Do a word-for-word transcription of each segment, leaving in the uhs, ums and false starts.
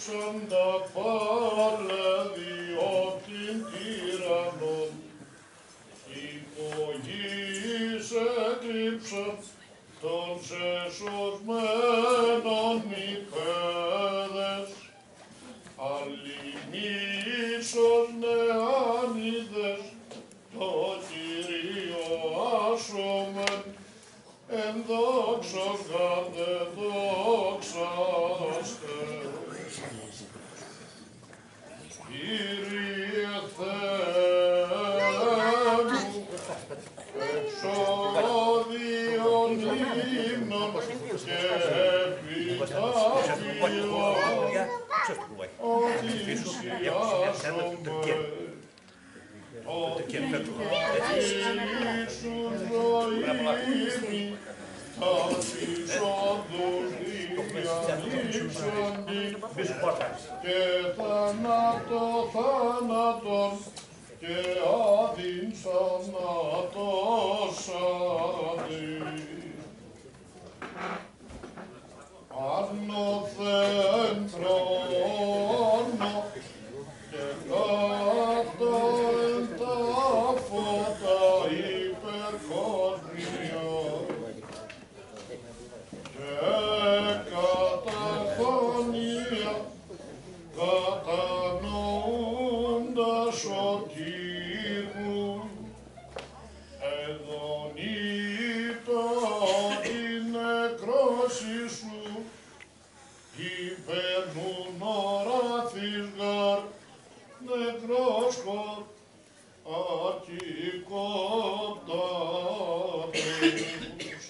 ύψοντα παλαιδιότην τυραννών, υπογείς έκρυψαν των σεσωσμένων υπέδες, αλλημίσος νεάνιδες, το Κύριο άσομεν, εν δόξος γαρδε δόξαστε. Κύριε Θεέ μου, εξώδιον ύμνων και επιταφείων, ότι σιάσομαι, ότι κηρύσουν ζωήμη, τας εισόδους διαλύσαντι, και θάνατο θάνατον, και άδειν θάνατος άδει. Άνωθεν θρόνο, και κάτω εν τα φώτα υπερκόσμια, και καταφανία κατανοούντα σωτήρου, εδον είπα την νεκρώση σου, υπερνούν οράθης γαρ νεκρόσκορ ακικότατος.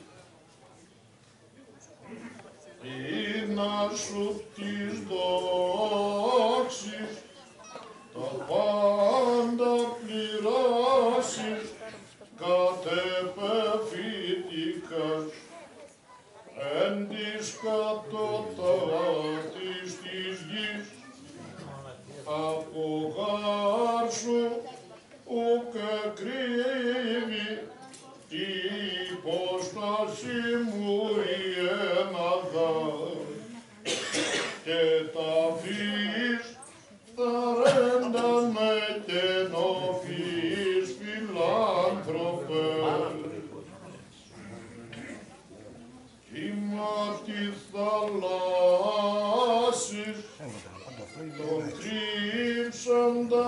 Είναι σου της δόξης, τα πάντα πληράσεις, κατεπεφυτικάς, εν της κατωτάτης της γης, από γάρ σου ουκ εκρύβει, η υπόσταση μου η έναδα, και τα φύς θαρέντα με καινοφύς φιλάνθρωπε. Κύμα της θαλάσσης, τον κρύψαντα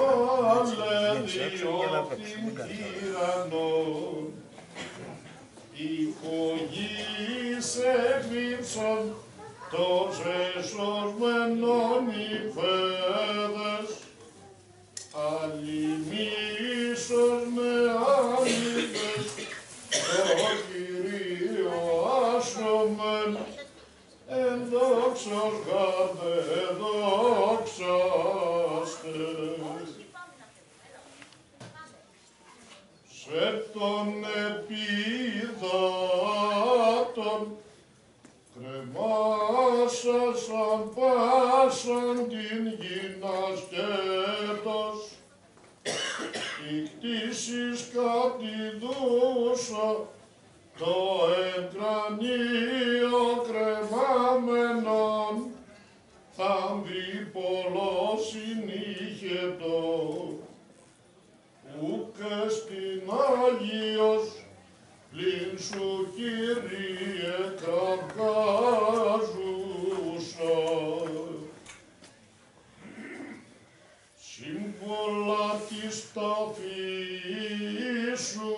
παλαιδιότην τυραννών, υπογείς έκρυψαν τος εσωσμένων υπέδες, αλλημίσος νεάνιδες, το Κύριο άσομεν, εν δόξος γαρδε δόξαστε. Σε τον επιδάτων κρεμάσασαν πάσαν την γην ασκέτος, οι κτήσεις κατηδούσα το εγκρανίο κρεμάμενον, θάμβη πολλός συνήχετο, ουκ εστιν Άγιος, πλην σου Κύριε κραυγάζουσα. Σύμβολα της ταφής σου,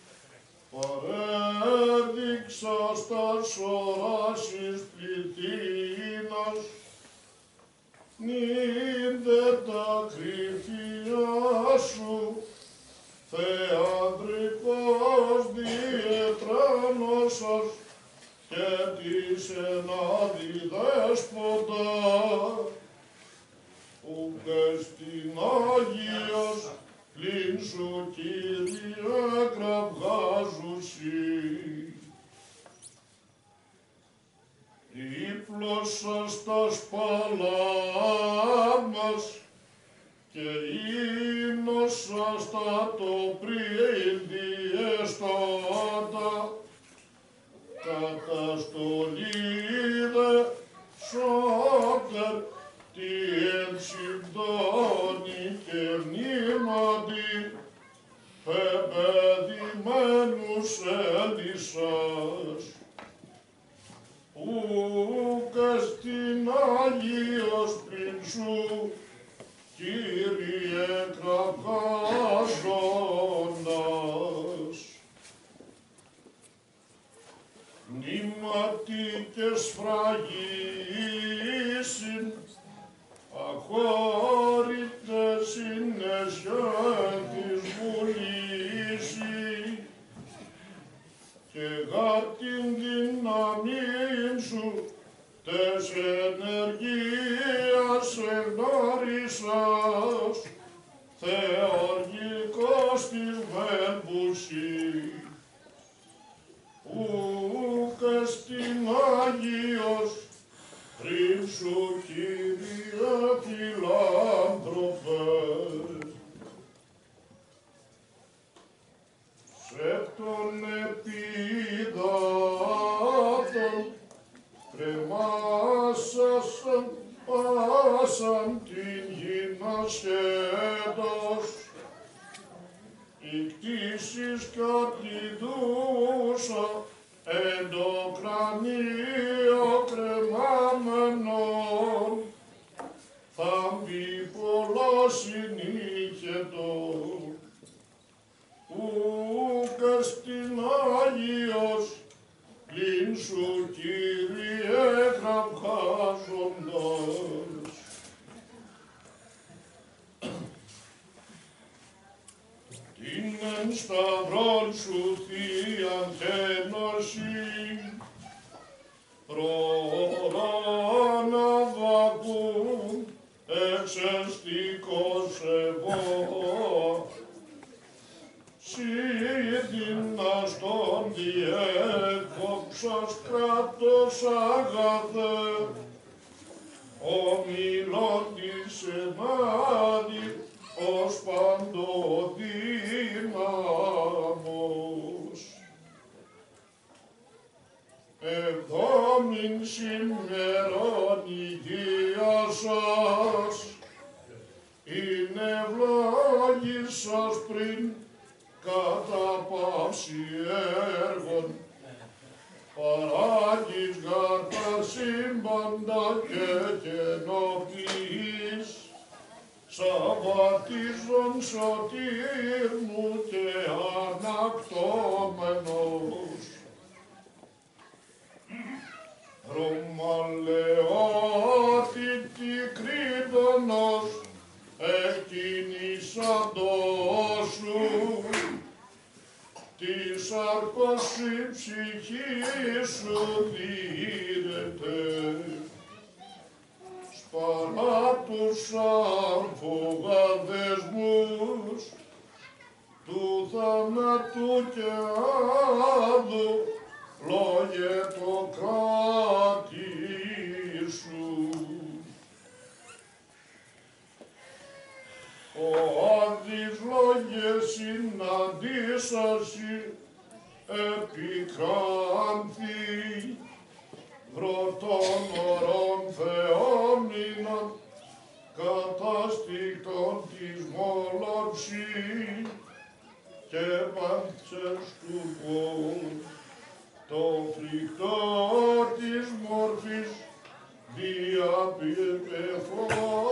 παρέδειξας τας οράσεις πληθύνας, νυν δε τα κρυφιά σου, θεανδρικός διετράνωσας, και της ενάδη δέσποτα, ουκ εστιν Άγιος, πλην σου Κύριε κραυγάζουσι. Δίπλωσας τας παλάμας, και ύμνωσας τα το πριν διεστάτα, καταστολή δε σώτα Πότερ τι εν συμπτώνει και μνήματι πεπαιδημένους Ελισσάς, ουκ εστιν Άγιος πριν σου, Κύριε κραυγάζοντας. Μνήματι και σφραγίσιν, αχώρητες είναι σιάν της βουλήσι, και γάρ την δύναμήν σου τες ενεργίας εγνώρισας, θεοργικός της μέλπουσι. Ουκ εστιν Άγιος πριν σου, Κύριε φιλάνθρωπε. Σε τον επιδάτων κρεμάσασαν πάσαν την γην ασχέτως, η κτήσεις κατηδούσα εν το κρανίο κρεμάμενον, θα μπει πολλός συνήχετον. Ουκ εστιν Άγιος πλην σου, Κύριε κραυγάζοντας. Την εν σταυρών σου θείαν τένωση, προράν Αββακούμ εξαιστικός εγώ, σύ δυναστόν διέκοψας κράτος αγαθέ, ομιλών της ενάδη ως παντοδύναμος. Εβδόμην σημερών υγεία σας, είναι ευλόγησας πριν κατά παύση έργων, παράγεις γάρ τα σύμπαντα και καινοποιείς, σαββατίζον σωτήρ μου και ανακτώμενος. Ρωμαλαιότητη Κρήτονος, εκκινήσαντός σου, τη σαρκωσή ψυχή σου δίδεται, σπαρά τους αμφογαδεσμούς του θανάτου και άδου, λόγε το κράτη σου. Ο άδης λόγε συναντήσασι επικράνθη, βρωτών ορών θεόμηνων κατάστηκτον της μόλοψη και πάντσες του πόδου. Το φρικτό της μόρφης διαπηρπεφών